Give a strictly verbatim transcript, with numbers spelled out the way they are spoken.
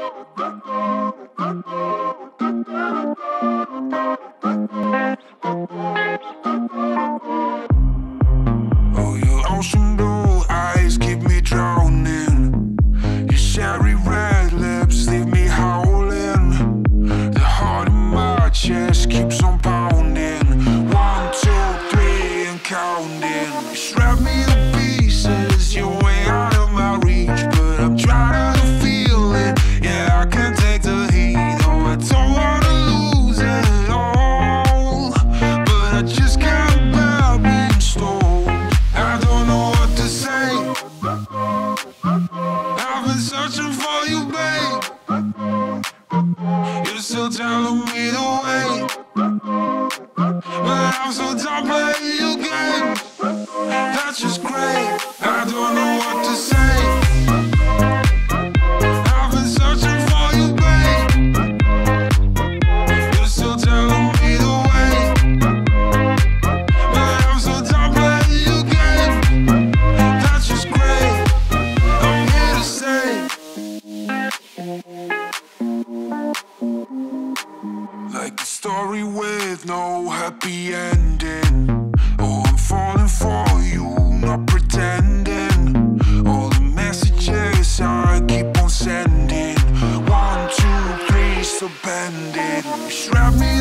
Oh, your ocean blue eyes keep me drowning. Your cherry red lips leave me howling. The heart in my chest keeps on pounding. One, two, three, and counting. You strap me to pieces, you're way out of my reach, but I'm trying to feel it. Yeah, I can take the heat. Oh, I don't wanna lose it all, but I just can't bear being stalled. I don't know what to say. I've been searching for you, babe. You're still telling me to wait, but I'm so done playing your game. That's just great. I don't know what to say. I've been searching for you, babe. You're still telling me to wait, but I'm so done playing your game. That's just great. I'm here to stay. Like a story with no happy ending. Oh, I'm falling for you, not pretending. All the messages I keep on sending. One, two, three, still pending. You strap me